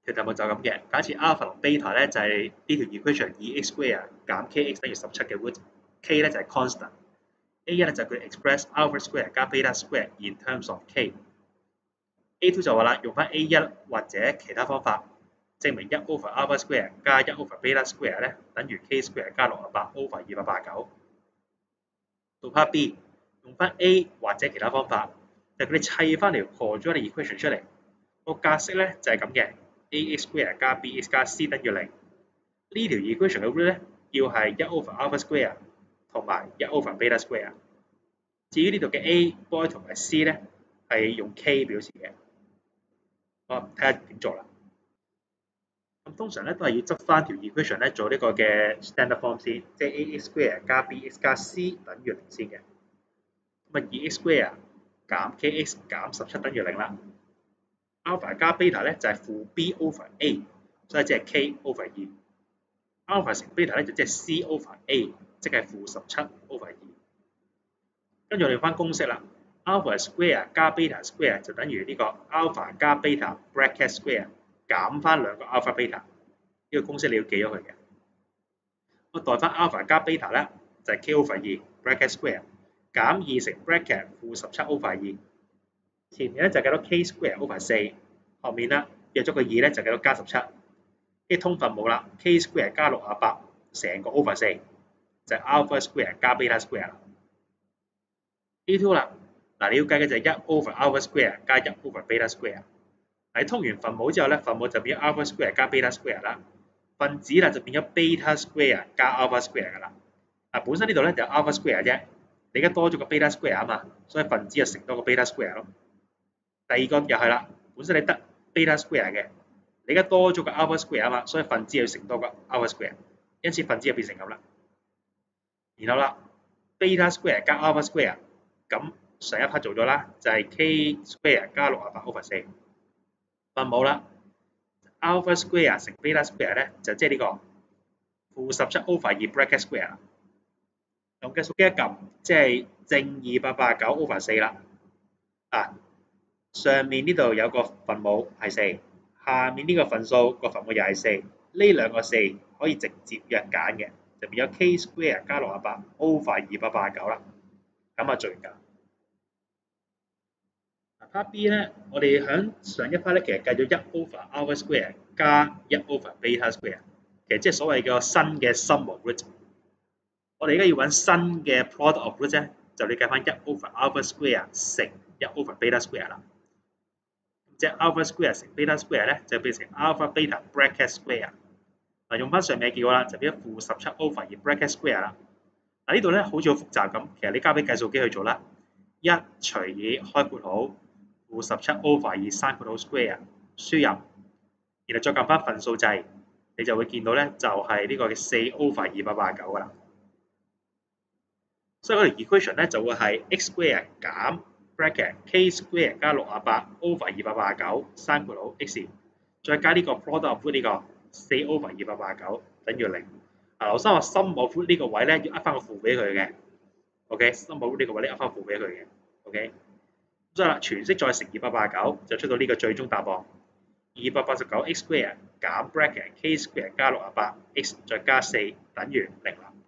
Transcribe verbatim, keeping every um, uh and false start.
佢題目就咁嘅。假設 alpha 同 beta 咧就係呢條 equation 二 x square 減 kx 等於十七嘅 root，k 咧就係 constant，a 一咧就係佢 express alpha square 加 beta square in terms of k。A 二就話啦，用翻 A 一或者其他方法證明一 over alpha square 加一 over beta square 咧等於 k square 加六十八 over 二百八十九。到 part B， 用翻 A 或者其他方法，就佢哋砌翻條 quadratic equation 出嚟。個格式咧就係咁嘅 ，ax square 加 bx 加 c 等於零。呢條 equation 嘅 root 咧要係一 over alpha square 同埋一 over beta square。至於呢度嘅 a boy 同埋 c 咧係用 k 表示嘅。我睇下點做啦。咁通常咧都係要執翻條 equation 咧做呢個嘅 standard form 先，即係 ax square 加 bx 加 c 等於零先嘅。咁啊 二 x square 減 kx 減十七等於零啦。alpha 加 beta 咧就係負 b over a， 所以即係 k over 二。alpha 乘 beta 咧就即係 c over a， 即係負十七 over 二。跟住我哋用翻公式啦。alpha square 加 beta square 就等於呢個 alpha 加 beta bracket square 減翻兩個 alpha beta， 呢個公式你要記咗佢嘅。我代翻 alpha 加 beta 咧就係 k over 二 bracket square 減二乘 bracket 負十七 over 二，前面咧就計到 k square over 四，後面啦約咗個二咧就計到加十七，跟住通分冇啦 ，k square 加六十八成個 over 四就係 alpha square 加 beta square 啦。A 二啦。嗱，你要計嘅就係一 over alpha square 加一 over beta square。喺通完分母之後咧，分母就變咗 alpha square 加 beta square 啦。分子啦就變咗 beta square 加 alpha square 噶啦。嗱，本身呢度咧就 alpha square 啫，你而家多咗個 beta square 啊嘛，所以分子就乘多個 beta square 咯。第二個又係啦，本身你得 beta square 嘅，你而家多咗個 alpha square 啊嘛，所以分子要乘多個 alpha square， 因此分子就變成咁啦。然後啦 ，beta square 加 alpha square， 咁上一 part 做咗啦，就係 k square 加六十八 over 四。分母啦 ，alpha square 乘 beta square 咧就即係呢個負十七 over 二 bracket square 啦。用計數機一撳，即係正二百八十九 over 四啦。啊，上面呢度有個分母係四，下面呢個分數個分母又係四，呢兩個四可以直接約揀嘅，就變咗 k square 加六十八 over 二百八十九啦。咁啊做完㗎。part B 咧，我哋響上一 part 咧，其實計咗一 over alpha square 加一 over beta square， 其實即係所謂嘅新嘅 sum of root。我哋而家要揾新嘅 product of root 咧，就你計翻一 over alpha square 乘一 over beta square 啦。即係 alpha square 乘 beta square 咧，就變成 alpha beta bracket square。嗱，用翻上面嘅結果啦，就變咗負十七 over 二 bracket square 啦。嗱呢度咧好似好複雜咁，其實你交俾計數機去做啦。一除以開括號。負十七 over 二刪括號 square 輸入，然後再撳翻分數掣，你就會見到咧就係呢個嘅四 over 二百八十九噶啦。所以嗰條 equation 咧就會係 x square 減 bracket k square 加六十八 over 二百八十九刪括號 x， 再加呢個 product of root 呢個四 over 二百八十九等於零。啊，劉生話 sum of root 呢個位咧要呃翻個負俾佢嘅 ，OK，sum of root 呢個位咧呃翻負俾佢嘅 ，OK。所以啦，全式再乘二百八十九就出到呢個最終答案，二百八十九 x square 減 bracket k square 加六十八 x 再加四等於零啦。